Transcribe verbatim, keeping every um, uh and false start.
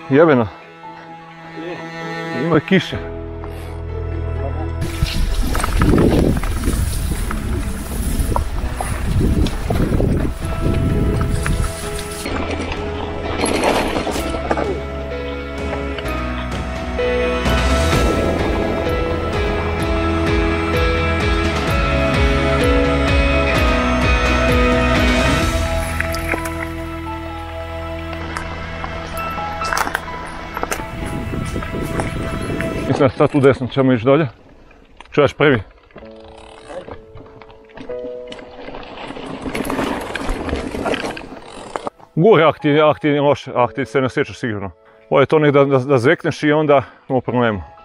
Jebeno. Ima i kiše. Mislim da sad tu desno ćemo ići dolje. Čuvaš prvi? Gore ak ti, ak ti loše, ak ti se ne sjećaš sigurno. Ovo je to nek da, da, da zvekneš i onda imamo problemu.